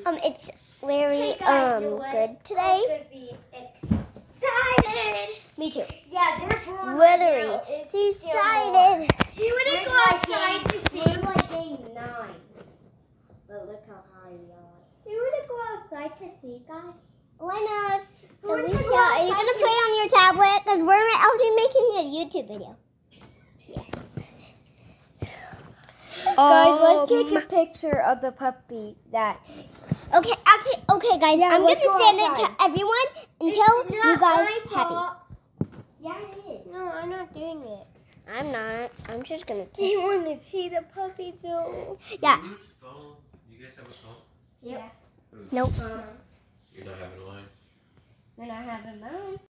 It's very good today. Excited. Me too. Yeah, they're born. Literally, she's excited. You want to go outside to see? We're like getting 9. But look how high we are. Do you want to go outside to see, guys? Why not? Alicia, Are you gonna play on your tablet? Because we're already making a YouTube video. Guys, let's take a picture of the puppy that. Okay, okay, guys. Yeah, I'm gonna let's go send it outside. to everyone until you guys happy. Yeah, it is. No, I'm not doing it. I'm not. I'm just gonna Do you want to see the puppy though? Yeah. Whose phone? You guys have a phone? Yep. Whose? Nope. You're not having one? We're not having mine.